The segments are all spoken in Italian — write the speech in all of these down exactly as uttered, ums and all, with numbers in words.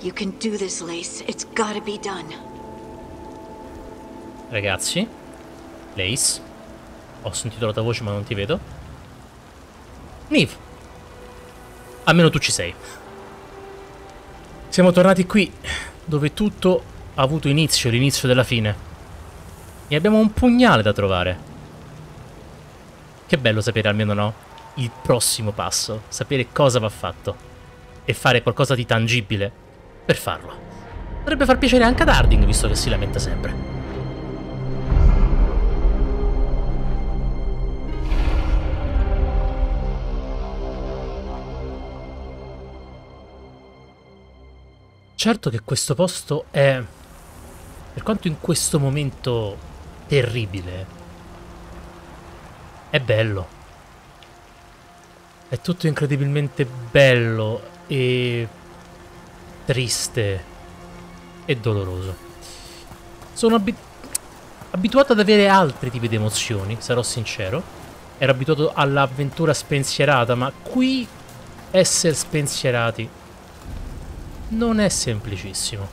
You can do this, Lace. It's gotta be done. Ragazzi, Lace, ho sentito la tua voce ma non ti vedo. Niv, almeno tu ci sei. Siamo tornati qui, dove tutto ha avuto inizio, l'inizio della fine. E abbiamo un pugnale da trovare. Che bello sapere almeno, no? Il prossimo passo, sapere cosa va fatto. E fare qualcosa di tangibile per farlo. Potrebbe far piacere anche ad Harding, visto che si lamenta sempre. Certo che questo posto è, per quanto in questo momento terribile, è bello. È tutto incredibilmente bello e triste e doloroso. Sono abi- abituato ad avere altri tipi di emozioni, sarò sincero. Ero abituato all'avventura spensierata, ma qui essere spensierati non è semplicissimo.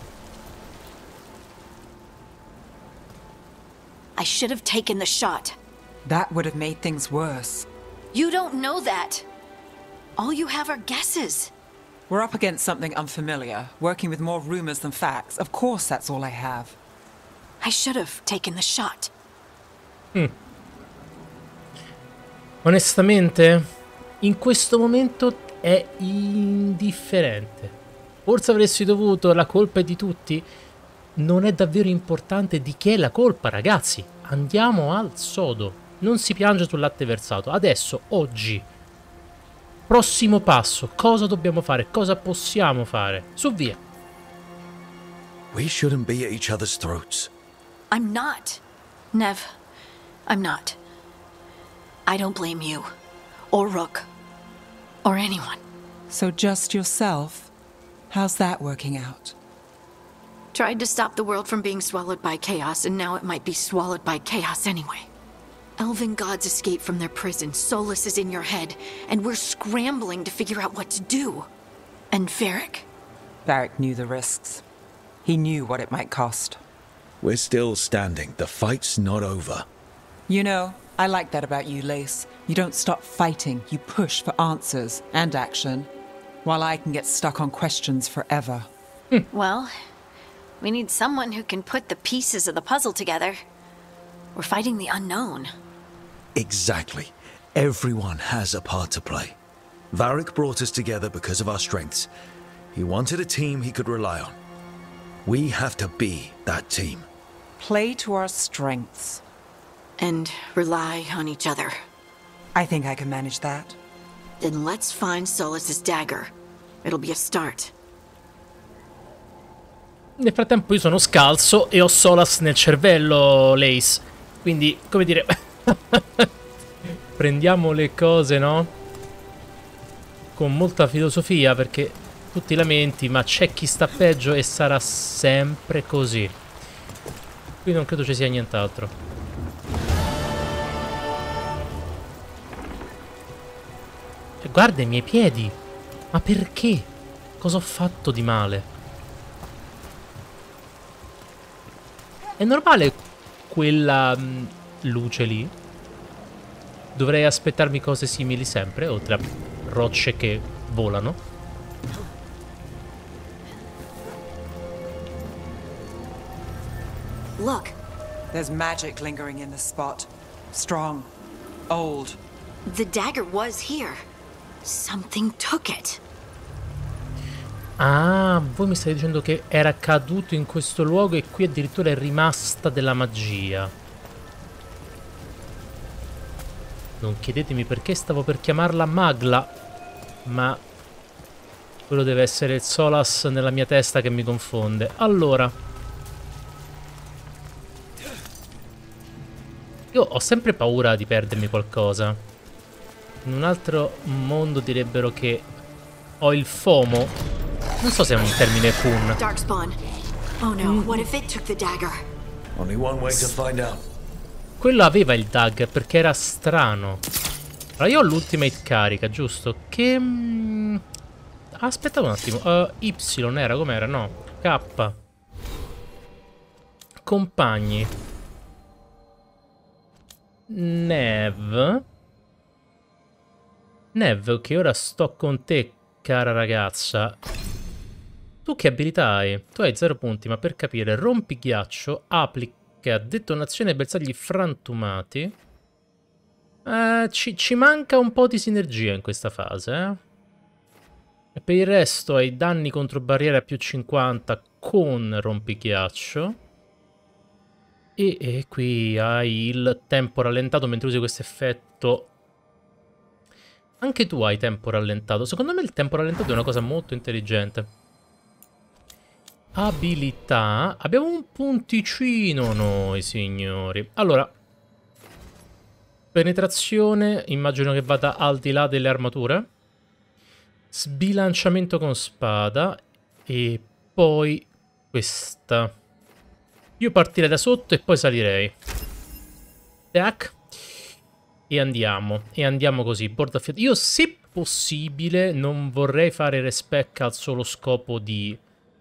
I should have taken the shot. That would have made things worse. You don't know that. All you have are guesses. We're up against something unfamiliar, working with more rumors than facts. Of course that's all I have. I should have taken the shot. Mm. Onestamente, in questo momento è indifferente. Forse avresti dovuto, la colpa è di tutti. Non è davvero importante di chi è la colpa, ragazzi. Andiamo al sodo. Non si piange sul latte versato. Adesso, oggi. Prossimo passo. Cosa dobbiamo fare? Cosa possiamo fare? Su, via. We shouldn't be at each other's throats. I'm not. Nev, I'm not. I don't blame you. Or Rook. Or anyone. So just yourself? How's that working out? Tried to stop the world from being swallowed by chaos, and now it might be swallowed by chaos anyway. Elven gods escaped from their prison, Solus is in your head, and we're scrambling to figure out what to do. And Varric? Varric knew the risks. He knew what it might cost. We're still standing. The fight's not over. You know, I like that about you, Lace. You don't stop fighting. You push for answers and action, while I can get stuck on questions forever. Well, we need someone who can put the pieces of the puzzle together. We're fighting the unknown. Exactly. Everyone has a part to play. Varric brought us together because of our strengths. He wanted a team he could rely on. We have to be that team. Play to our strengths. And rely on each other. I think I can manage that. Then let's find Solus's dagger. It'll be a start. Nel frattempo io sono scalzo e ho Solas nel cervello, Lace. Quindi, come dire... prendiamo le cose, no? Con molta filosofia, perché tu ti lamenti, ma c'è chi sta peggio e sarà sempre così. Qui non credo ci sia nient'altro. E guarda i miei piedi. Ma perché? Cosa ho fatto di male? È normale quella mh, luce lì? Dovrei aspettarmi cose simili sempre, oltre a rocce che volano. Look. There's magic lingering in this spot. Strong. Old. The dagger was here. Something took it. Ah, voi mi state dicendo che era caduto in questo luogo e qui addirittura è rimasta della magia. Non chiedetemi perché stavo per chiamarla Magla, ma quello deve essere il Solas nella mia testa che mi confonde. Allora, io ho sempre paura di perdermi qualcosa. In un altro mondo direbbero che ho il FOMO. Non so se è un termine fun. Darkspawn. Oh no, what if it took the dagger? Only one way to find out. Quello aveva il dagger perché era strano. Allora io ho l'ultimate carica, giusto? Che... Mm, Aspetta un attimo. Uh, Y era com'era? No. K. Compagni. Nev. Nev, ok, ora sto con te, cara ragazza. Tu che abilità hai? Tu hai zero punti, ma per capire, rompi ghiaccio, applica detonazione ai bersagli frantumati. Eh, ci, ci manca un po' di sinergia in questa fase, eh? E per il resto hai danni contro barriera più cinquanta con rompighiaccio. E, e qui hai il tempo rallentato mentre usi questo effetto. Anche tu hai tempo rallentato. Secondo me il tempo rallentato è una cosa molto intelligente. Abilità. Abbiamo un punticino noi, signori. Allora, penetrazione, immagino che vada al di là delle armature. Sbilanciamento con spada. E poi questa. Io partirei da sotto e poi salirei. Tac. E andiamo. E andiamo così. Borda fiat. Io, se possibile, non vorrei fare respec al solo scopo di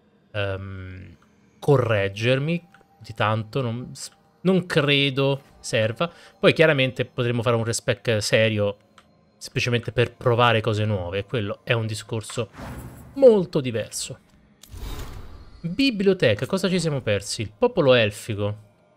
um, correggermi. Di tanto. Non, non credo serva. Poi chiaramente potremmo fare un respec serio semplicemente per provare cose nuove. Quello è un discorso molto diverso. Biblioteca, cosa ci siamo persi? Il popolo elfico.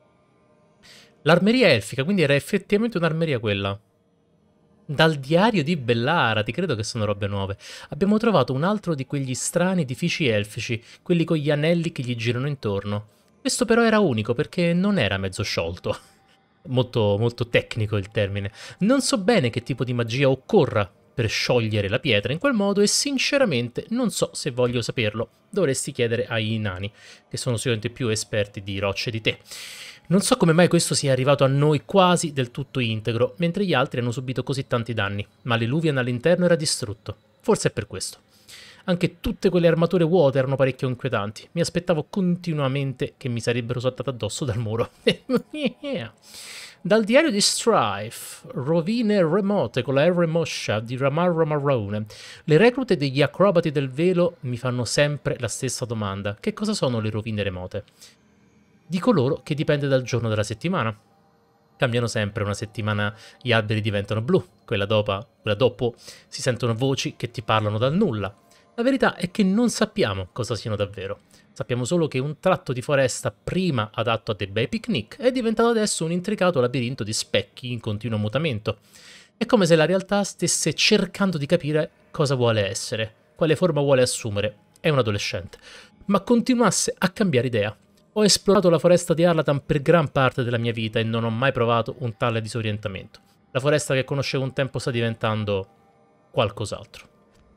L'armeria elfica, quindi era effettivamente un'armeria quella. Dal diario di Bellara, ti credo che sono robe nuove. Abbiamo trovato un altro di quegli strani edifici elfici, quelli con gli anelli che gli girano intorno. Questo però era unico perché non era mezzo sciolto. Molto, molto tecnico il termine. Non so bene che tipo di magia occorra per sciogliere la pietra in quel modo e sinceramente non so se voglio saperlo. Dovresti chiedere ai nani, che sono sicuramente più esperti di rocce di te. Non so come mai questo sia arrivato a noi quasi del tutto integro, mentre gli altri hanno subito così tanti danni, ma l'Eluvian all'interno era distrutto. Forse è per questo. Anche tutte quelle armature vuote erano parecchio inquietanti. Mi aspettavo continuamente che mi sarebbero saltate addosso dal muro. Yeah. Dal diario di Strife, rovine remote con la R moscia di Ramarro Marrone. Le reclute degli acrobati del velo mi fanno sempre la stessa domanda. Che cosa sono le rovine remote? Dico loro che dipende dal giorno della settimana. Cambiano sempre, una settimana gli alberi diventano blu, quella dopo, quella dopo si sentono voci che ti parlano dal nulla. La verità è che non sappiamo cosa siano davvero. Sappiamo solo che un tratto di foresta prima adatto a dei bei picnic è diventato adesso un intricato labirinto di specchi in continuo mutamento. È come se la realtà stesse cercando di capire cosa vuole essere, quale forma vuole assumere. È un adolescente, ma continuasse a cambiare idea. Ho esplorato la foresta di Arlatan per gran parte della mia vita e non ho mai provato un tale disorientamento. La foresta che conoscevo un tempo sta diventando qualcos'altro.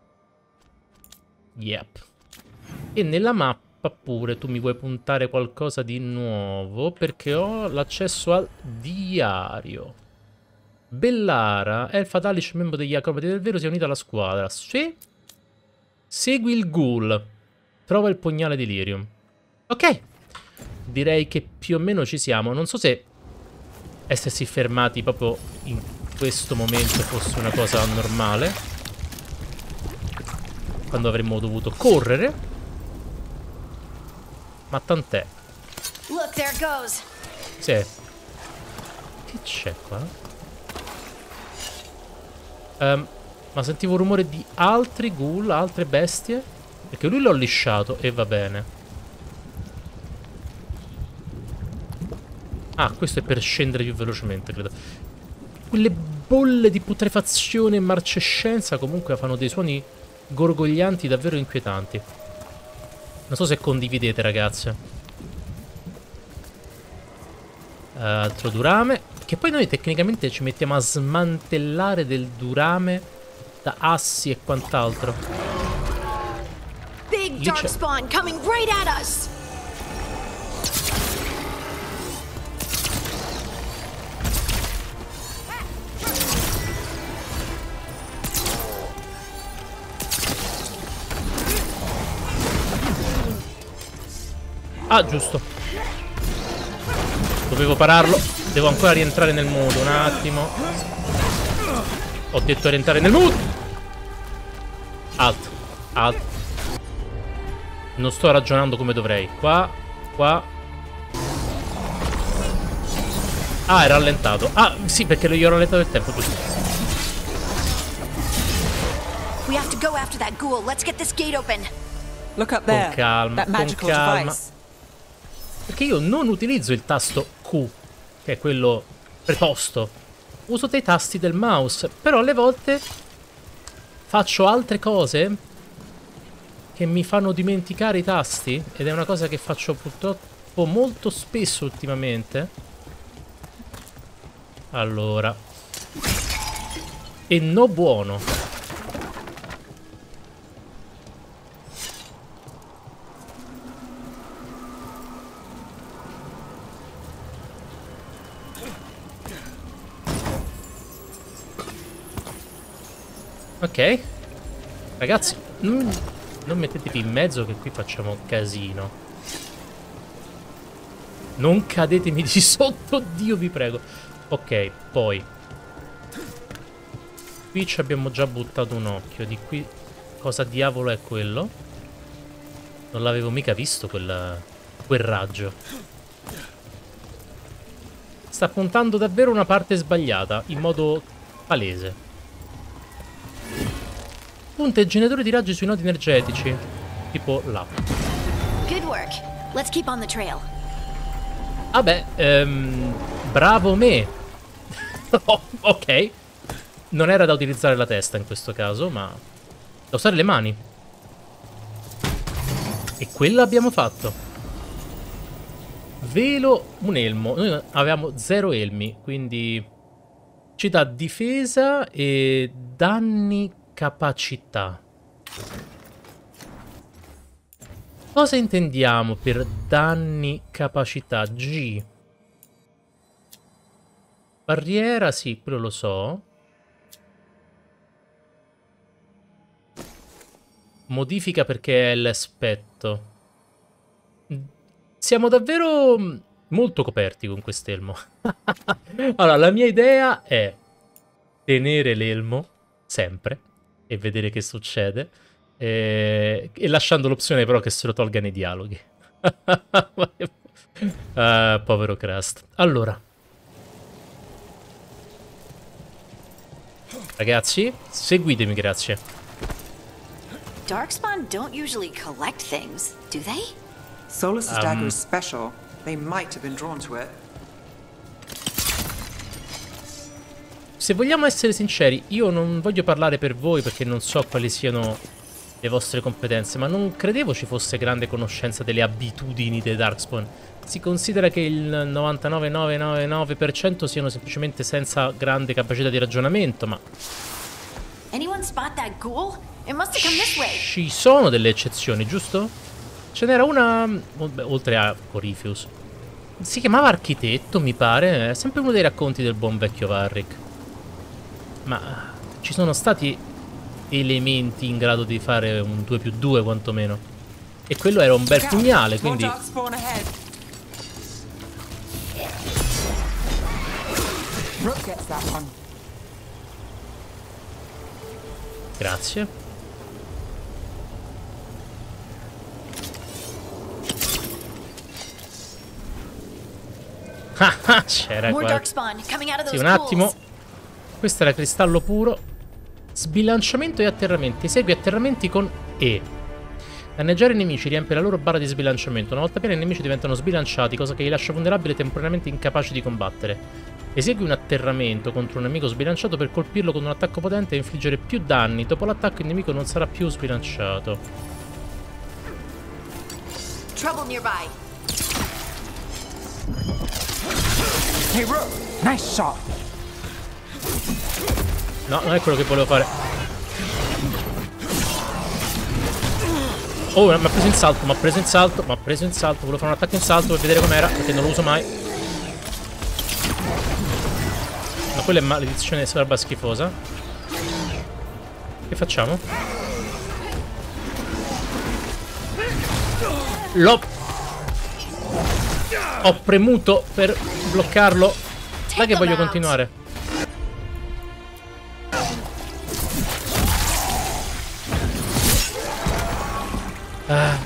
Yep. E nella mappa pure tu mi vuoi puntare qualcosa di nuovo perché ho l'accesso al diario. Bellara, Elfa Dalish, membro degli acrobati del velo, si è unita alla squadra. Sì. Segui il ghoul. Trova il pugnale di Lyrium. Ok. Direi che più o meno ci siamo. Non so se essersi fermati proprio in questo momento fosse una cosa normale, quando avremmo dovuto correre. Ma tant'è. Look, there goes. Sì. Che c'è qua? Um, ma sentivo un rumore di altri ghoul, altre bestie. Perché lui l'ho lisciato e va bene. Ah, questo è per scendere più velocemente, credo. Quelle bolle di putrefazione e marcescenza comunque fanno dei suoni gorgoglianti davvero inquietanti. Non so se condividete, ragazze. Uh, altro durame. Che poi noi tecnicamente ci mettiamo a smantellare del durame da assi e quant'altro. Big dark spawn coming right at us. Ah, giusto. Dovevo pararlo. Devo ancora rientrare nel mood. Un attimo. Ho detto rientrare nel mood. Alt. Ah. Non sto ragionando come dovrei. Qua, qua. Ah, è rallentato. Ah, sì, perché gli ho rallentato il tempo, giusto. We have to go after that ghoul. Let's get this gate open. Look up Con there. calma, That magical con calma. device. Perché io non utilizzo il tasto Q, che è quello preposto. Uso dei tasti del mouse, però alle volte faccio altre cose che mi fanno dimenticare i tasti, ed è una cosa che faccio purtroppo molto spesso ultimamente. Allora. E no buono. Ok. Ragazzi, non, non mettetevi in mezzo che qui facciamo casino. Non cadetemi di sotto, Dio vi prego. Ok, poi qui ci abbiamo già buttato un occhio. Di qui cosa diavolo è quello? Non l'avevo mica visto quel, quel raggio. Sta puntando davvero una parte sbagliata, in modo palese. Punta i generatori di raggi sui nodi energetici. Tipo là. Good work. Let's keep on the trail. Vabbè, ehm, bravo me. Oh, ok. Non era da utilizzare la testa in questo caso, ma da usare le mani. E quello abbiamo fatto. Velo, un elmo. Noi avevamo zero elmi, quindi ci dà difesa e danni capacità. Cosa intendiamo per danni capacità? G. Barriera, sì, quello lo so. Modifica perché è l'aspetto. Siamo davvero molto coperti con quest'elmo. Allora, la mia idea è tenere l'elmo sempre e vedere che succede. E, e lasciando l'opzione però che se lo tolga nei dialoghi. Ah, povero Crust. Allora, ragazzi, seguitemi, grazie. Darkspawn don't usually collect things, do they? Solus's Um, dagger is special. They might have been drawn to it. Se vogliamo essere sinceri, io non voglio parlare per voi perché non so quali siano le vostre competenze, ma non credevo ci fosse grande conoscenza delle abitudini dei Darkspawn. Si considera che il novantanove virgola novecentonovantanove per cento siano semplicemente senza grande capacità di ragionamento, ma Anyone spot that ghoul? It must have come this way. ci sono delle eccezioni, giusto? Ce n'era una, beh, oltre a Corypheus. Si chiamava Architetto, mi pare. È sempre uno dei racconti del buon vecchio Varric. Ma ci sono stati elementi in grado di fare un due più due quantomeno. E quello era un bel pugnale, quindi Darkspawn ahead. Rook gets that one. grazie. Ah, c'era More qua. darkspawn coming out of Sì, those un attimo. ghouls. Questo era cristallo puro. Sbilanciamento e atterramenti. Esegui atterramenti con E. Danneggiare i nemici riempie la loro barra di sbilanciamento. Una volta piena i nemici diventano sbilanciati, cosa che li lascia vulnerabili e temporaneamente incapaci di combattere. Esegui un atterramento contro un nemico sbilanciato per colpirlo con un attacco potente e infliggere più danni. Dopo l'attacco il nemico non sarà più sbilanciato. Trouble nearby. Hey, Rook! Nice shot! No, non è quello che volevo fare. Oh, mi ha preso in salto, mi ha preso in salto, mi ha preso in salto. Volevo fare un attacco in salto per vedere com'era, perché non lo uso mai. Ma quella è maledizione di roba schifosa. Che facciamo? L'ho... Ho premuto per bloccarlo. Dai che voglio continuare. Ah.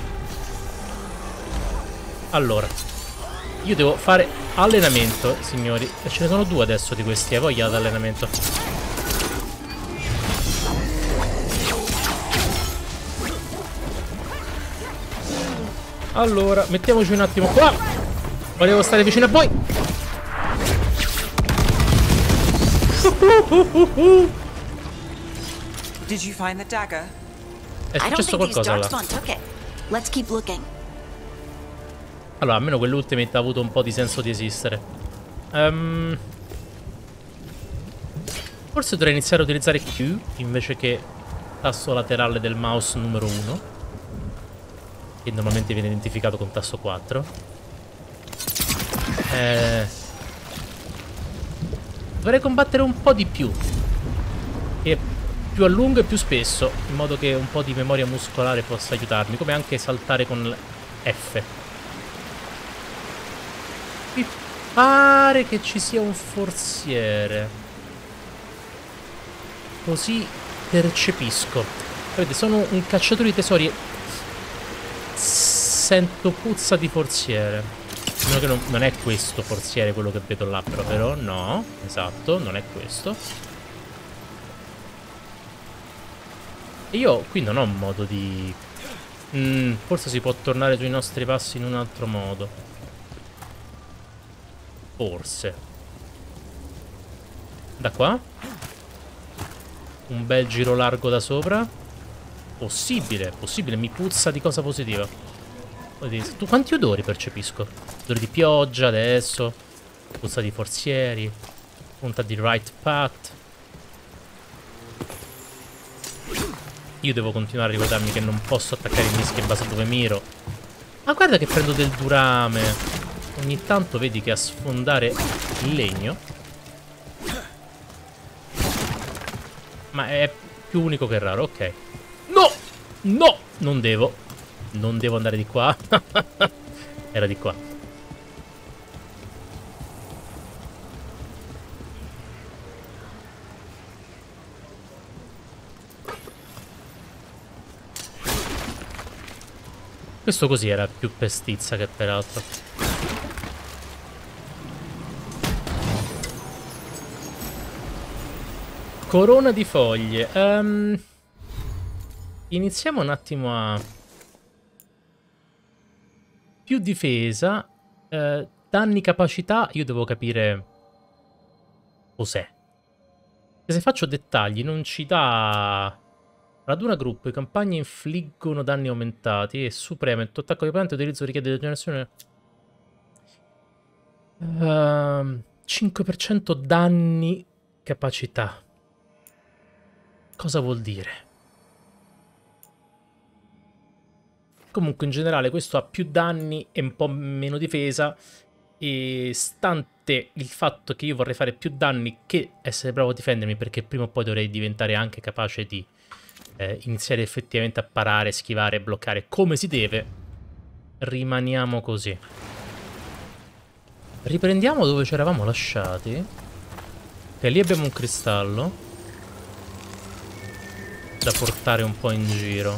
Allora, io devo fare allenamento, signori. E ce ne sono due adesso di questi, hai voglia di allenamento? Allora, mettiamoci un attimo qua. Volevo stare vicino a voi. Did you find the dagger? È I don't successo think these qualcosa là. Darkspawn took it. Let's keep looking. Allora, almeno quell'ultimate ha avuto un po' di senso di esistere. Um, forse dovrei iniziare a utilizzare Q invece che tasto laterale del mouse numero uno, che normalmente viene identificato con tasto quattro. Eh, dovrei combattere un po' di più. E più a lungo e più spesso, in modo che un po' di memoria muscolare possa aiutarmi, come anche saltare con F. Mi pare che ci sia un forziere. Così percepisco. Vedete, sono un cacciatore di tesori e sento puzza di forziere. A meno che non, non è questo forziere quello che vedo là, però, però no, esatto, non è questo. E io qui non ho un modo di... Mm, forse si può tornare sui nostri passi in un altro modo. Forse. Da qua? Un bel giro largo da sopra? Possibile, possibile, mi puzza di cosa positiva. Tu quanti odori percepisco? Odore di pioggia adesso. Puzza di forzieri. Punta di right path. Io devo continuare a ricordarmi che non posso attaccare i dischi in base a dove miro. Ma guarda che prendo del durame. Ogni tanto vedi che a sfondare il legno. Ma è più unico che raro, ok. No! No! Non devo. Non devo andare di qua. Era di qua. Questo così era più per stizza che per altro. Corona di foglie. Um, iniziamo un attimo a... Più difesa. Uh, danni capacità. Io devo capire... Cos'è. Se faccio dettagli non ci dà... Raduna gruppo, i compagni infliggono danni aumentati e supremo il tuo attacco di opponente utilizzo richiede degenerazione. Uh, cinque per cento danni capacità. Cosa vuol dire? Comunque in generale questo ha più danni e un po' meno difesa. E stante il fatto che io vorrei fare più danni che essere bravo a difendermi, perché prima o poi dovrei diventare anche capace di Eh, iniziare effettivamente a parare, schivare e bloccare come si deve, rimaniamo così. Riprendiamo dove ci eravamo lasciati. E lì abbiamo un cristallo da portare un po' in giro.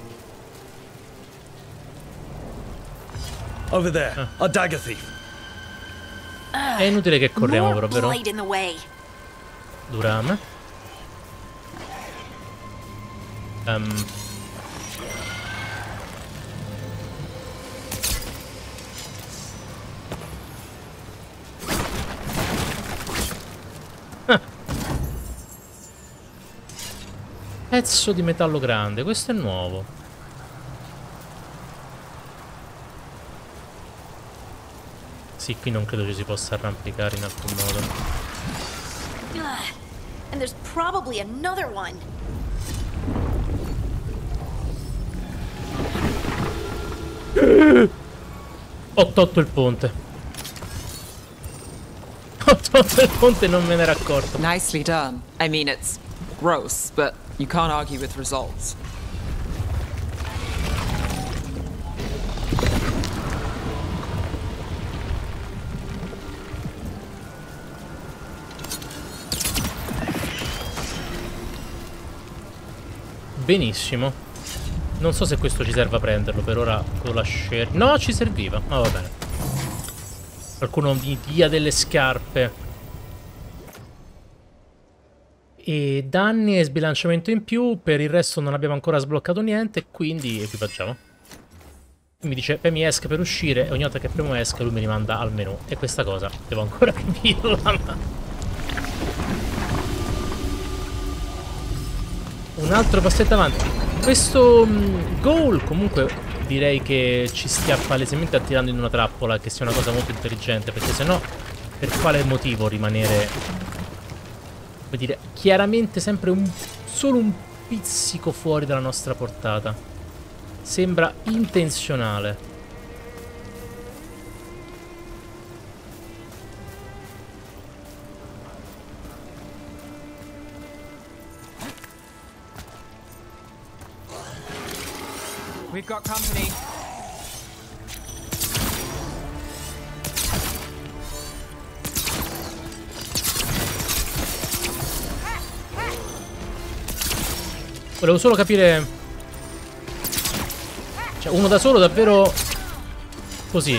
Over there, ah. a dagger thief. È inutile che corriamo però, vero? Durame. Um. Ah. Pezzo di metallo grande, questo è nuovo. Sì, qui non credo ci si possa arrampicare in alcun modo. And there's probably another one. Ho tolto il ponte. Ho tolto il ponte e non me ne ero accorto. Nicely done. I mean, it's gross, but you can't argue with results. Benissimo. Non so se questo ci serve a prenderlo, per ora lo lascerò. No, ci serviva, ma va bene. Qualcuno mi dia delle scarpe. E danni e sbilanciamento in più. Per il resto non abbiamo ancora sbloccato niente, quindi equipaggiamo. Mi dice premi ESC per uscire e ogni volta che premo ESC lui mi rimanda al menu. E questa cosa devo ancora capirla. Un altro passetto avanti. Questo um, goal comunque direi che ci stia palesemente attirando in una trappola, che sia una cosa molto intelligente, perché sennò per quale motivo rimanere, come dire, chiaramente sempre un, solo un pizzico fuori dalla nostra portata. Sembra intenzionale. We've got company. Volevo solo capire. Cioè, uno da solo davvero così.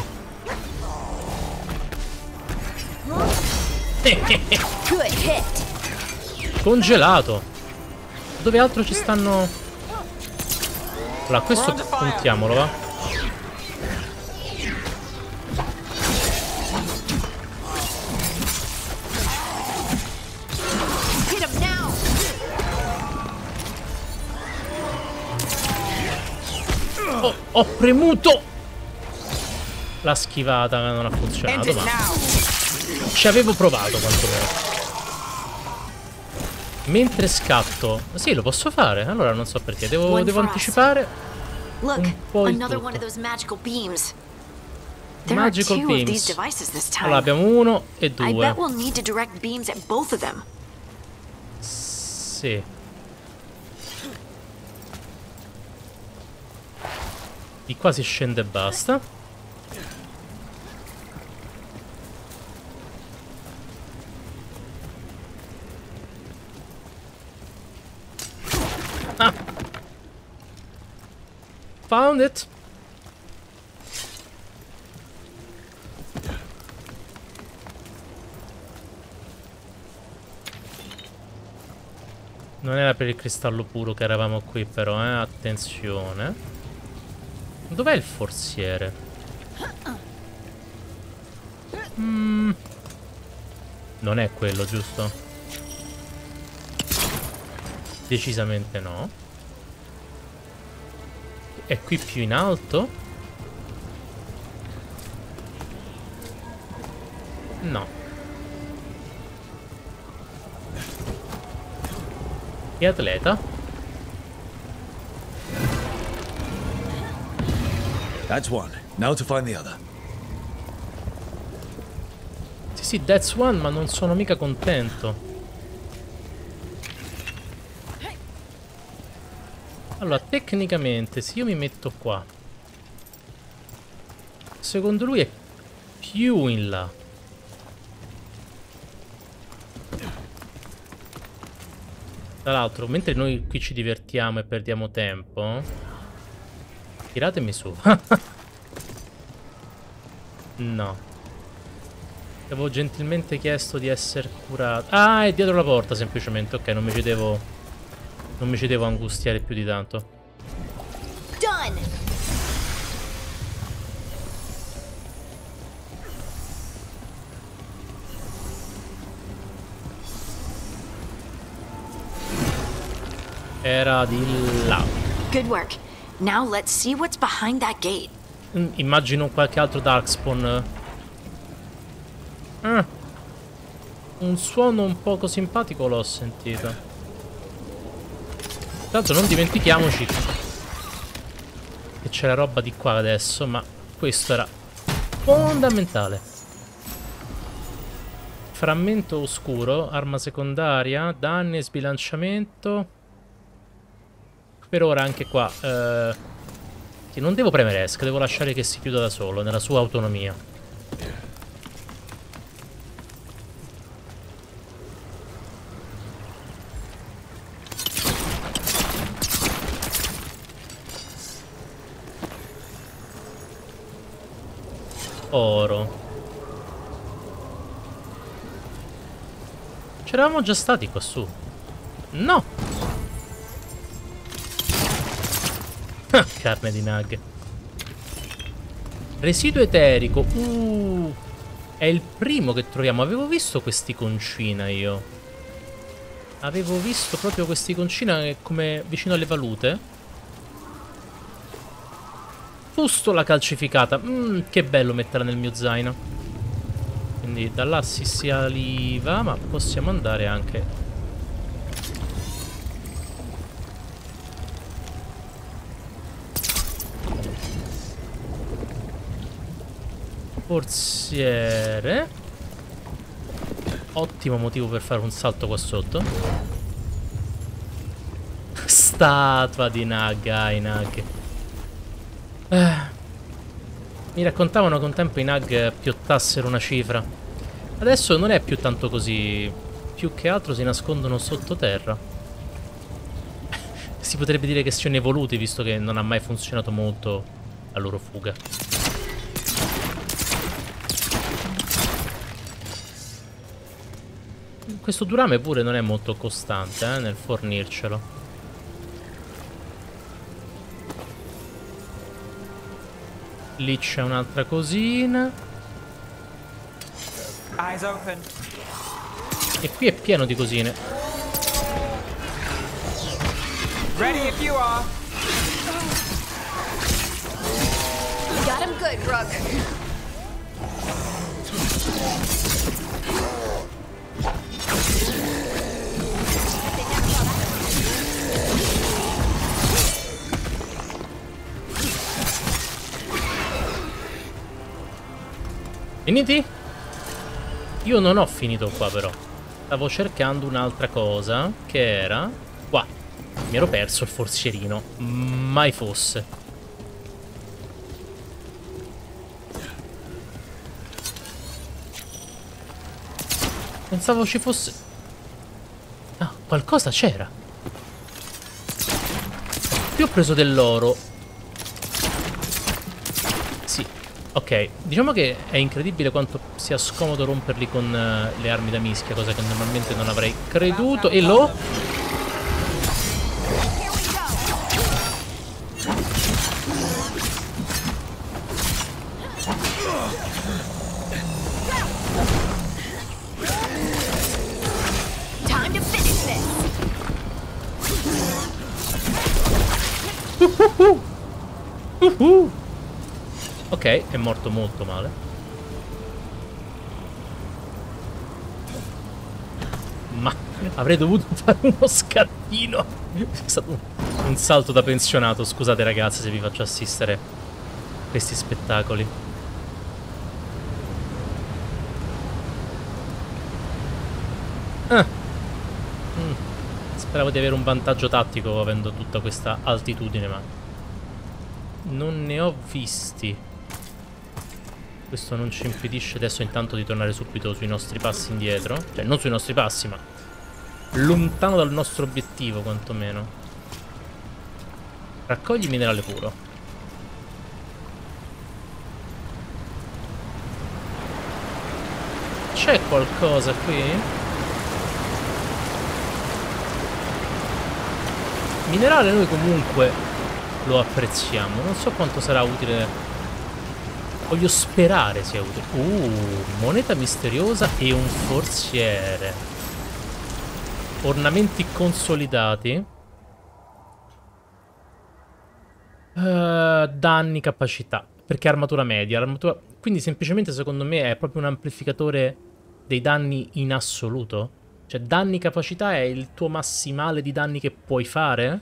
Congelato. Dove altro ci stanno? Allora, questo puntiamolo, va. Oh, ho premuto la schivata, non ha funzionato, ma ci avevo provato quantomeno. Mentre scatto. Sì, lo posso fare. Allora non so perché. Devo, devo anticipare un po' il tutto. Magical Beams. Allora abbiamo uno e due. Sì. Di qua si scende e basta. Ah. Found it. Non era per il cristallo puro che eravamo qui, però, eh, attenzione. Dov'è il forziere? Mm. Non è quello, giusto? Decisamente no. È qui più in alto? No. E atleta? That's one. Now to find the other. Sì, sì, that's one, ma non sono mica contento. Allora, tecnicamente, se io mi metto qua, secondo lui è più in là. Tra l'altro, mentre noi qui ci divertiamo e perdiamo tempo, tiratemi su. No. Avevo gentilmente chiesto di essere curato. Ah, è dietro la porta semplicemente. Ok, non mi ci devo... Non mi ci devo angustiare più di tanto. Done. Era di là. Good work. Now let's see what's behind that gate. Immagino qualche altro Darkspawn. Ah. Un suono un poco simpatico l'ho sentito. Tra l'altro non dimentichiamoci che c'è la roba di qua adesso, ma questo era fondamentale. Frammento oscuro, arma secondaria, danni e sbilanciamento. Per ora anche qua eh, sì, non devo premere ESC, devo lasciare che si chiuda da solo, nella sua autonomia. oro. C'eravamo già stati qua su. No! Carne di nag. Residuo eterico. Uh, è il primo che troviamo. Avevo visto questi concina io. Avevo visto proprio questi concina come vicino alle valute. Fustola calcificata. Mm, che bello metterla nel mio zaino. Quindi da là si saliva, ma possiamo andare anche... Forziere. Ottimo motivo per fare un salto qua sotto. Statua di Nag, ai Nag. Eh. Mi raccontavano che un tempo i Nag piottassero una cifra. Adesso non è più tanto così. Più che altro si nascondono sottoterra. Si potrebbe dire che siano evoluti, visto che non ha mai funzionato molto la loro fuga. Questo durame pure non è molto costante eh, nel fornircelo. Lì c'è un'altra cosina. Eyes open. E qui è pieno di cosine. Ready if you are. Got him good, Rook. Finiti? Io non ho finito qua però. Stavo cercando un'altra cosa che era qua. Mi ero perso il forsierino. Mai fosse. Pensavo ci fosse... Ah, qualcosa c'era. Qui ho preso dell'oro. Sì. Ok, diciamo che è incredibile quanto sia scomodo romperli con uh, le armi da mischia, cosa che normalmente non avrei creduto. E lo... Time to finish this. Uh-huh. Uh-huh. Ok, è morto molto male. Ma avrei dovuto fare uno scattino. È stato un, un salto da pensionato. Scusate ragazzi se vi faccio assistere a questi spettacoli. Ah. Mm. Speravo di avere un vantaggio tattico avendo tutta questa altitudine, ma non ne ho visti. Questo non ci impedisce adesso intanto di tornare subito sui nostri passi indietro. Cioè non sui nostri passi, ma lontano dal nostro obiettivo quantomeno. Raccogli minerale puro. C'è qualcosa qui? Minerale noi comunque lo apprezziamo. Non so quanto sarà utile. Voglio sperare sia utile. Uh, moneta misteriosa e un forziere. Ornamenti consolidati. Uh, danni, capacità. Perché armatura media. Armatura... Quindi semplicemente secondo me è proprio un amplificatore dei danni in assoluto. Cioè danni, capacità è il tuo massimale di danni che puoi fare.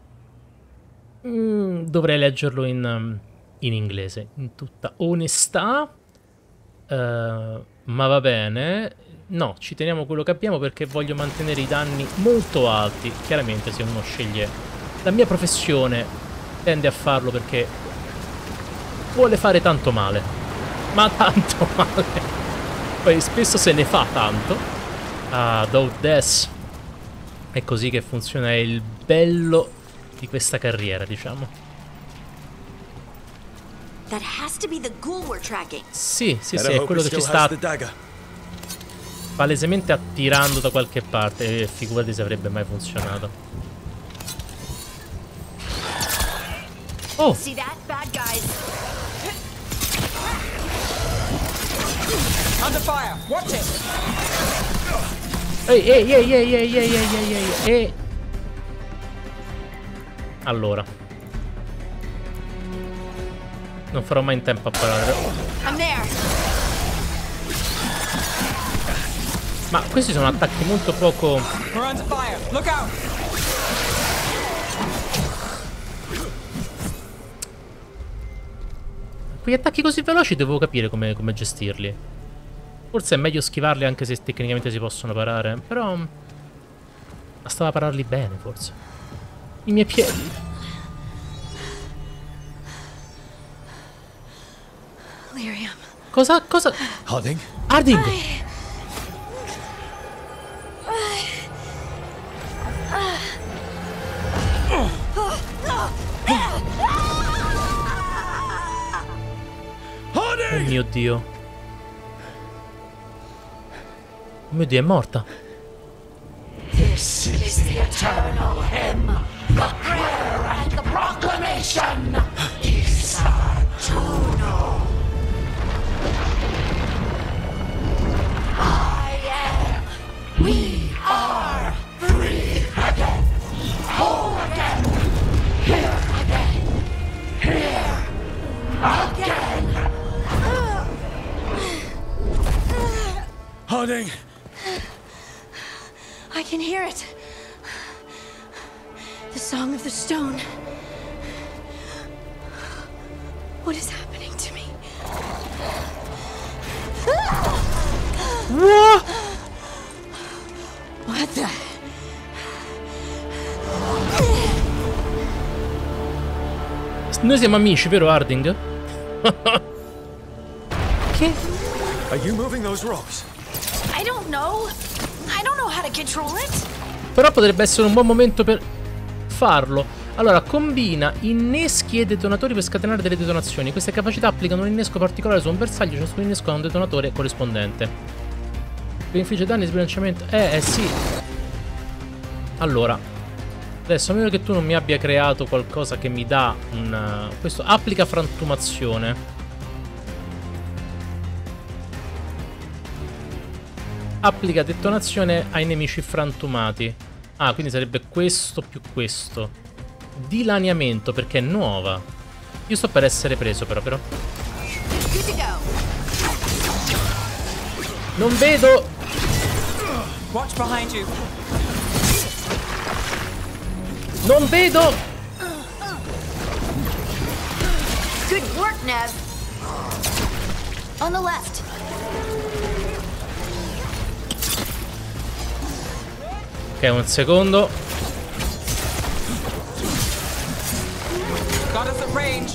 Mm, dovrei leggerlo in... Um, in inglese, in tutta onestà, uh, ma va bene. No, ci teniamo quello che abbiamo perché voglio mantenere i danni molto alti. Chiaramente se uno sceglie la mia professione tende a farlo perché vuole fare tanto male, ma tanto male. Poi spesso se ne fa tanto. Ah, Doubt Death. È così che funziona, è il bello di questa carriera, diciamo. That has to be the ghoul we're tracking. Sì, sì, sì, Better è hope quello he che ci still has sta the dagger. palesemente attirando da qualche parte. E figurati se avrebbe mai funzionato. Oh! See that? Bad guys. Under fire! Watch it! Ehi, ehi, ehi, ehi, ehi, ehi, ehi, ehi, ehi, ehi. Allora. Non farò mai in tempo a parare. I'm there. Ma questi sono attacchi molto poco... We're under fire! Look out! Quegli attacchi così veloci devo capire come, come gestirli. Forse è meglio schivarli anche se tecnicamente si possono parare. Però... bastava pararli bene, forse. I miei piedi. Lyrium. Cosa? Cosa? Harding? Harding! Oh mio Dio. Oh mio Dio, è morta. This is the eternal hymn, the prayer and the proclamation. Isatuno. I am. We are free again. Whole again. Here again. Here again. Harding! I can hear it. The Song of the Stone. What is happening to me? What? What the? Noi siamo amici, vero Harding? Che? Are you moving those rocks? I don't know. I don't know how to control it. Però potrebbe essere un buon momento per farlo. Allora, combina inneschi e detonatori per scatenare delle detonazioni. Queste capacità applicano un innesco particolare su un bersaglio, ciascun innesco ha un detonatore corrispondente. Per infligge danni di sbilanciamento. Eh, eh sì. Allora, adesso a meno che tu non mi abbia creato qualcosa che mi dà un... questo applica frantumazione. Applica detonazione ai nemici frantumati. Ah, quindi sarebbe questo più questo. Dilaniamento, perché è nuova. Io sto per essere preso però, però. Good to go. Non vedo. Watch behind you. Non vedo. Good work, Nev. On the left. Ok, un secondo. Got us at range.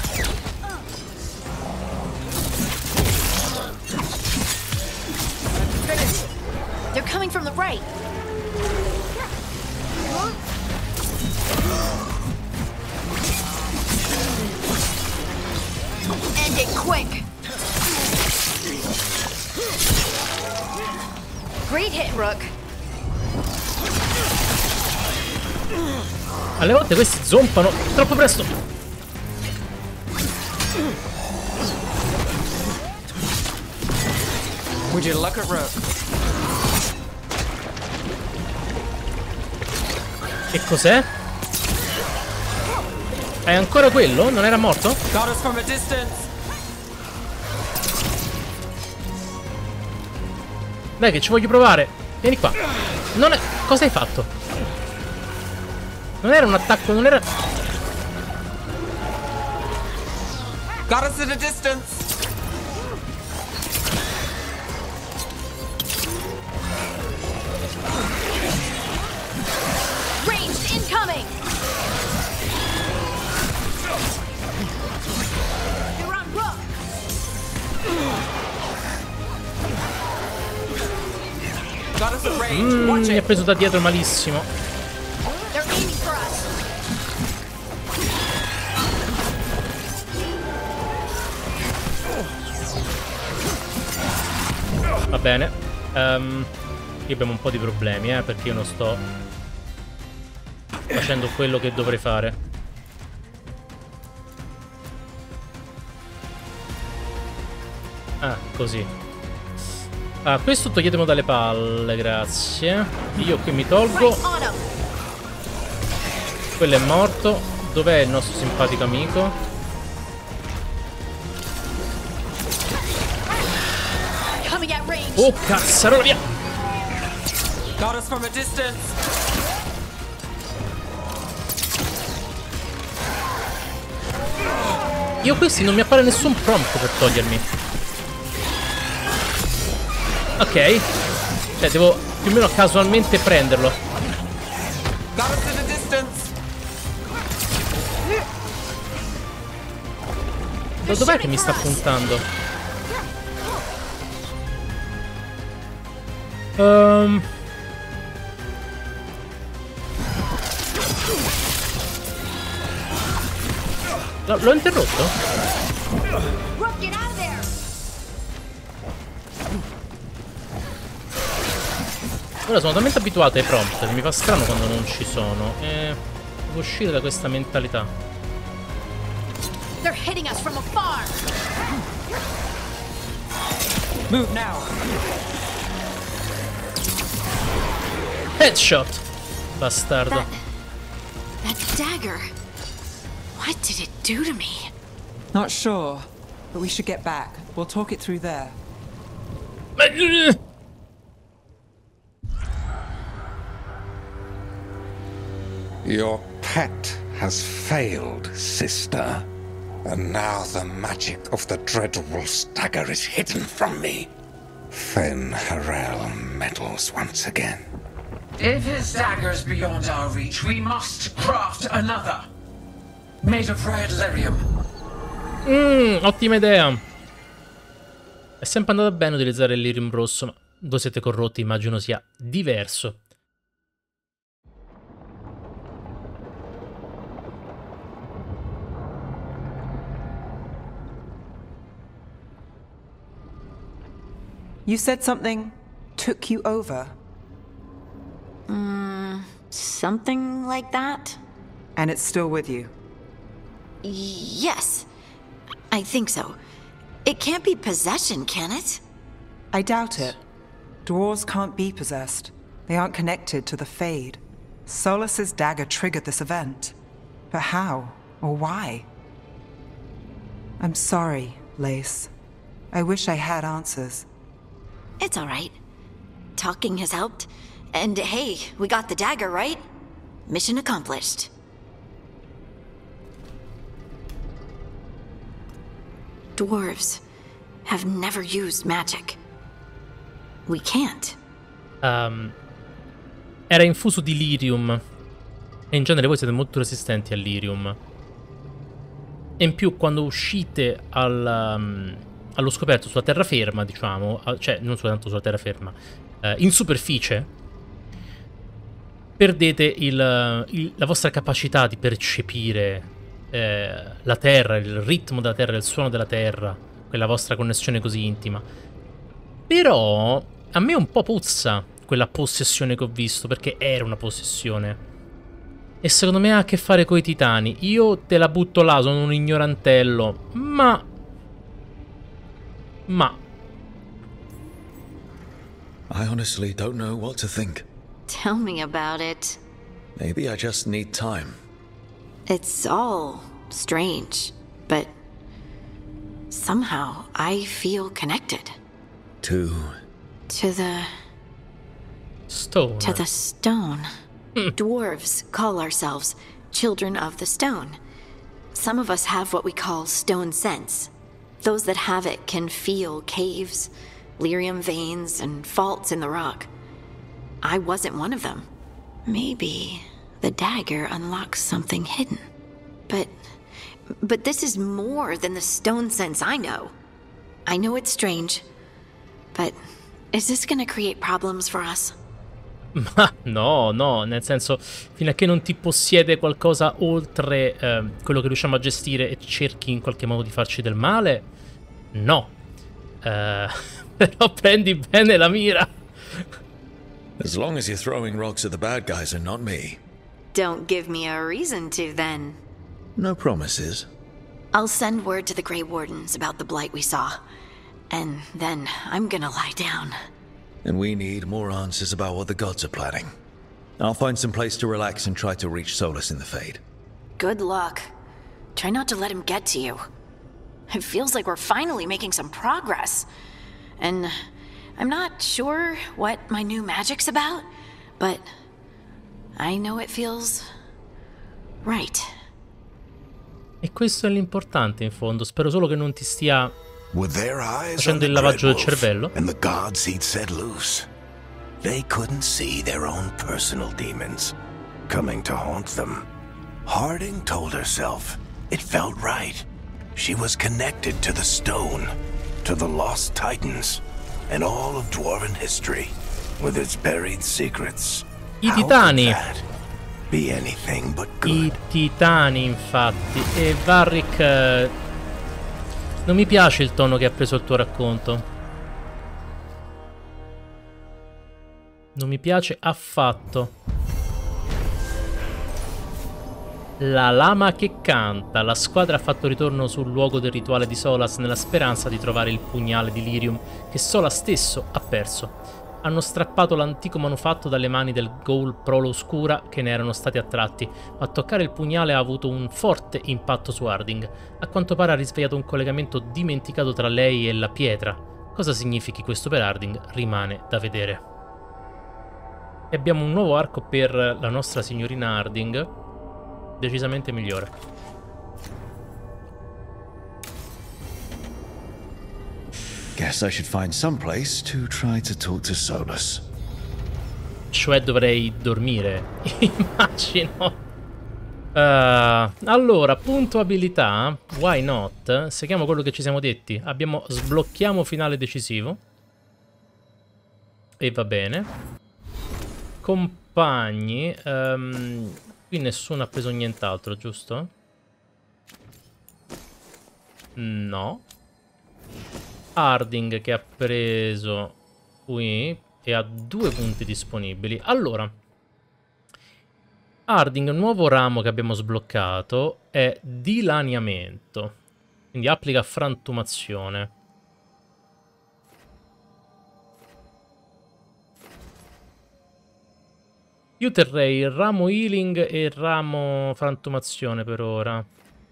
Finish. They're coming from the right. End it quick. Great hit, Rook. Alle volte questi zompano troppo presto. Would you look at Rook? Che cos'è? È ancora quello? Non era morto? Got us from a distance. Dai che ci voglio provare. Vieni qua. Non è... Cosa hai fatto? Non era un attacco, non era... Got us at a distance. Ranged incoming. They're on Rook. Got us at range. Mm, Watch mi ha it. preso da dietro malissimo. They're aiming for us. Va bene. Um, qui abbiamo un po' di problemi, eh, perché io non sto facendo quello che dovrei fare. Ah, così. Ah, questo toglietemelo dalle palle, grazie. Io qui mi tolgo. Quello è morto. Dov'è il nostro simpatico amico? Oh, cazzarola, via! Got us from a distance. Io questi non mi appare nessun prompt per togliermi. Ok. Cioè, devo più o meno casualmente prenderlo. Got us in a distance. Da dov'è che mi sta puntando? Um. L'ho interrotto? Ora sono talmente abituato ai prompt che mi fa strano quando non ci sono. E devo uscire da questa mentalità. They're hitting us from afar. Move now. Headshot! Bastardo. That, that dagger. What did it do to me? Not sure, but we should get back. We'll talk it through there. Your pet has failed, sister. And now the magic of the Dreadwolf's dagger is hidden from me. Fen Harel meddles once again. If his dagger's beyond our reach, we must craft another. Made of red lyrium. Mmm, ottima idea. È sempre andato bene utilizzare il lyrium rosso, ma voi siete corrotti, immagino sia diverso. You said something took you over. Mm, something like that? And it's still with you. Yes, I think so. It can't be possession, can it? I doubt it. Dwarves can't be possessed. They aren't connected to the Fade. Solas's dagger triggered this event. But how? Or why? I'm sorry, Lace. I wish I had answers. It's all right. Talking has helped. And hey, we got the dagger, right? Mission accomplished. Dwarves have never used magic. We can't. Um, era infuso di lyrium. E in genere voi siete molto resistenti al lyrium. E in più quando uscite al, um, allo scoperto sulla terraferma, diciamo, cioè non soltanto sulla terraferma, uh, in superficie, perdete il, il, la vostra capacità di percepire eh, la terra, il ritmo della terra, il suono della terra, quella vostra connessione così intima. Però a me un po' puzza quella possessione che ho visto, perché era una possessione. E secondo me ha a che fare coi titani. Io te la butto là, sono un ignorantello, ma... Ma... I honestly don't know what to think. Tell me about it. Maybe I just need time. It's all strange, but somehow I feel connected. To... To the... Stone. To the stone. Dwarves call ourselves children of the stone. Some of us have what we call stone sense. Those that have it can feel caves, lyrium veins, and faults in the rock. I wasn't one of them. Maybe the dagger unlocks something hidden. But... But this is more than the stone sense I know. I know it's strange, but is this gonna create problems for us? Ma no, no, nel senso, fino a che non ti possiede qualcosa oltre eh, quello che riusciamo a gestire e cerchi in qualche modo di farci del male, no. Uh, però prendi bene la mira. As long as you're throwing rocks at the bad guys and not me. Don't give me a reason to, then. No promises. I'll send word to the Grey Wardens about the blight we saw. And then I'm gonna lie down. And we need more answers about what the gods are planning. I'll find some place to relax and try to reach Solus in the Fade. Good luck. Try not to let him get to you. It feels like we're finally making some progress. And I'm not sure what my new magic's about, but I know it feels right. E questo è l'importante in fondo. Spero solo che non ti stia With their eyes facendo on il the lavaggio del Dreadwolf cervello. and the gods he'd set loose, they couldn't see their own personal demons coming to haunt them. Harding told herself it felt right. She was connected to the stone, to the lost titans, and all of dwarven history, with its buried secrets. I How titani. could that be anything but good? I titani, infatti. E Varric, eh, non mi piace il tono che ha preso il tuo racconto. Non mi piace affatto. La lama che canta. La squadra ha fatto ritorno sul luogo del rituale di Solas nella speranza di trovare il pugnale di Lyrium che Solas stesso ha perso. Hanno strappato l'antico manufatto dalle mani del Ghoul Prolo Oscura che ne erano stati attratti, ma toccare il pugnale ha avuto un forte impatto su Harding. A quanto pare ha risvegliato un collegamento dimenticato tra lei e la pietra. Cosa significhi questo per Harding rimane da vedere. E abbiamo un nuovo arco per la nostra signorina Harding, decisamente migliore. Guess I should find some place to try to talk to Solus. Cioè dovrei dormire, immagino. Uh, allora, puntuabilità, why not? Seguiamo quello che ci siamo detti. Abbiamo sblocchiamo finale decisivo. E va bene. Compagni. Um, qui nessuno ha preso nient'altro, giusto? No. Harding che ha preso qui e ha due punti disponibili. Allora, Harding, un nuovo ramo che abbiamo sbloccato è dilaniamento, quindi applica frantumazione. Io terrei il ramo healing e il ramo frantumazione per ora.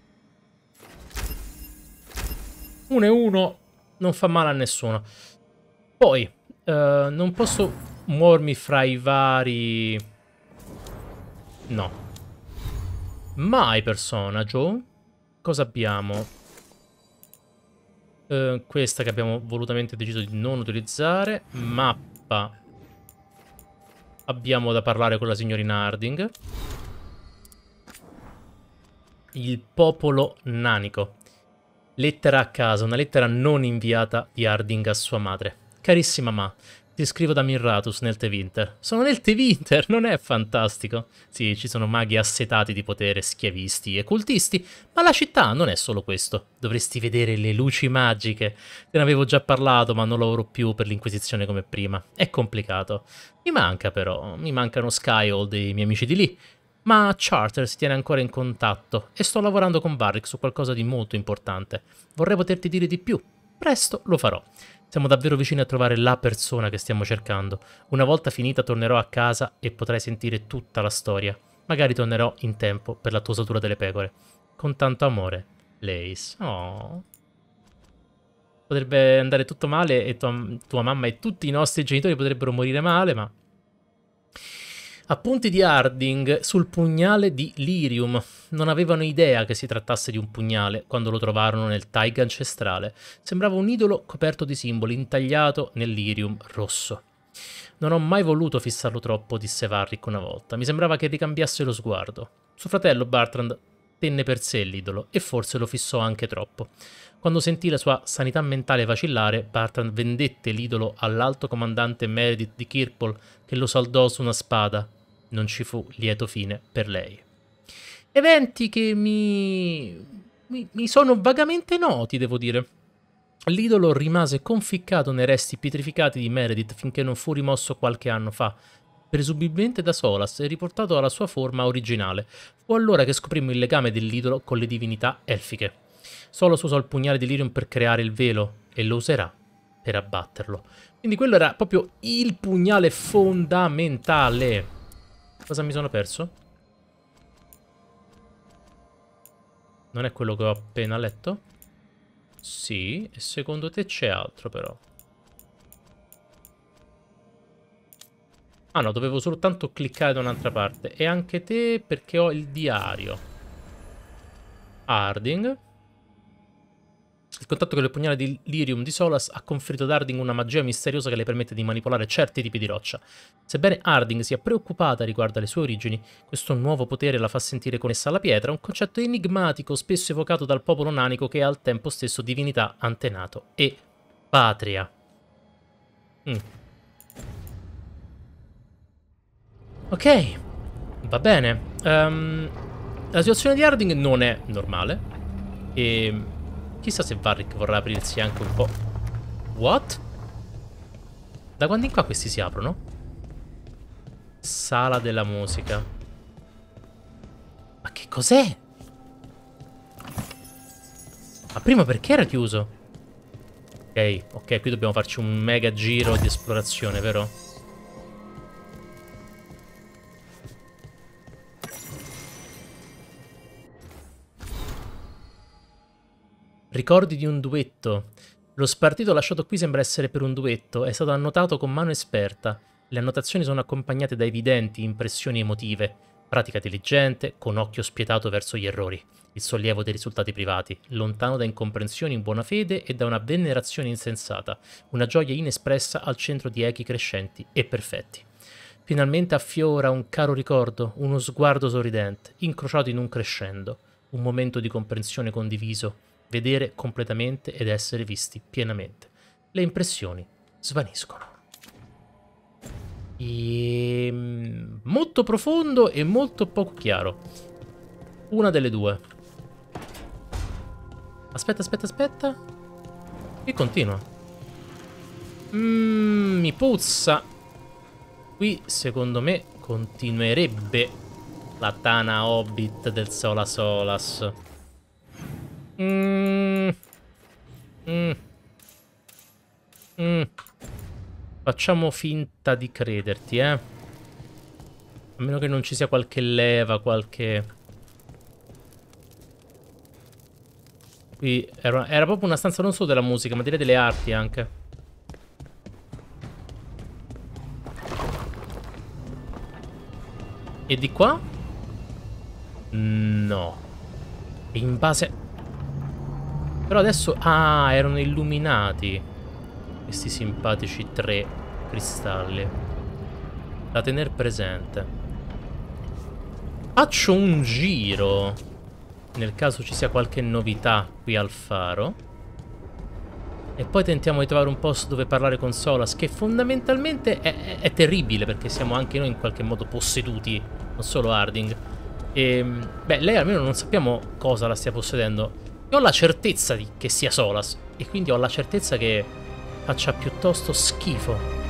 Uno e uno non fa male a nessuno. Poi uh, non posso muovermi fra i vari. No. Mai personaggio. Cosa abbiamo? Uh, questa che abbiamo volutamente deciso di non utilizzare. Mappa. Abbiamo da parlare con la signorina Harding. Il popolo nanico. Lettera a casa, una lettera non inviata di Harding a sua madre. Carissima ma, ti scrivo da Mirratus nel Tevinter. Sono nel Tevinter, non è fantastico? Sì, ci sono maghi assetati di potere, schiavisti e cultisti, ma la città non è solo questo. Dovresti vedere le luci magiche. Te ne avevo già parlato, ma non lavoro più per l'Inquisizione come prima. È complicato. Mi manca però, mi mancano Skyhold e i miei amici di lì. Ma Charter si tiene ancora in contatto e sto lavorando con Varric su qualcosa di molto importante. Vorrei poterti dire di più. Presto lo farò. Siamo davvero vicini a trovare la persona che stiamo cercando. Una volta finita tornerò a casa e potrai sentire tutta la storia. Magari tornerò in tempo per la tosatura delle pecore. Con tanto amore, Lace. Oh. Potrebbe andare tutto male e tua, tua mamma e tutti i nostri genitori potrebbero morire male, ma... Appunti di Harding sul pugnale di Lyrium. Non avevano idea che si trattasse di un pugnale quando lo trovarono nel taiga ancestrale. Sembrava un idolo coperto di simboli, intagliato nel Lyrium rosso. Non ho mai voluto fissarlo troppo, disse Varric una volta. Mi sembrava che ricambiasse lo sguardo. Suo fratello Bartrand tenne per sé l'idolo e forse lo fissò anche troppo. Quando sentì la sua sanità mentale vacillare, Bartrand vendette l'idolo all'alto comandante Meredith di Kirkpol che lo saldò su una spada. Non ci fu lieto fine per lei. Eventi che mi... mi, mi sono vagamente noti, devo dire. L'idolo rimase conficcato nei resti pietrificati di Meredith finché non fu rimosso qualche anno fa, presumibilmente da Solas, e riportato alla sua forma originale. Fu allora che scoprimmo il legame dell'idolo con le divinità elfiche. Solas usò il pugnale di Lyrium per creare il velo, e lo userà per abbatterlo. Quindi quello era proprio il pugnale fondamentale. Cosa mi sono perso? Non è quello che ho appena letto? Sì, e secondo te c'è altro però? Ah no, dovevo soltanto cliccare da un'altra parte. E anche te perché ho il diario. Harding. Il contatto con il pugnale di Lyrium di Solas ha conferito ad Harding una magia misteriosa che le permette di manipolare certi tipi di roccia. Sebbene Harding sia preoccupata riguardo alle sue origini, questo nuovo potere la fa sentire connessa alla pietra, un concetto enigmatico spesso evocato dal popolo nanico che è al tempo stesso divinità, antenato e patria. Mm. Ok, va bene. Um, la situazione di Harding non è normale e... chissà se Varric vorrà aprirsi anche un po'. What? Da quando in qua questi si aprono? Sala della musica. Ma che cos'è? Ma prima perché era chiuso? Ok, ok, qui dobbiamo farci un mega giro di esplorazione, vero? Ricordi di un duetto. Lo spartito lasciato qui sembra essere per un duetto. È stato annotato con mano esperta. Le annotazioni sono accompagnate da evidenti impressioni emotive. Pratica diligente, con occhio spietato verso gli errori. Il sollievo dei risultati privati. Lontano da incomprensioni in buona fede e da una venerazione insensata. Una gioia inespressa al centro di echi crescenti e perfetti. Finalmente affiora un caro ricordo, uno sguardo sorridente, incrociato in un crescendo. Un momento di comprensione condiviso. Vedere completamente ed essere visti pienamente. Le impressioni svaniscono. E... molto profondo e molto poco chiaro. Una delle due. Aspetta, aspetta, aspetta. E continua. Mm, mi puzza. Qui, secondo me, continuerebbe la tana Hobbit del Sola Solas. Mm. Mm. Mm. Facciamo finta di crederti, eh. A meno che non ci sia qualche leva, qualche... Qui era, era proprio una stanza non solo della musica, ma direi delle arti anche. E di qua? No. In base... Però adesso... Ah, erano illuminati questi simpatici tre cristalli. Da tener presente. Faccio un giro nel caso ci sia qualche novità qui al faro. E poi tentiamo di trovare un posto dove parlare con Solas, che fondamentalmente è, è, è terribile, perché siamo anche noi in qualche modo posseduti, non solo Harding. E, beh, lei almeno non sappiamo cosa la stia possedendo. Io ho la certezza di che sia Solas, e quindi ho la certezza che faccia piuttosto schifo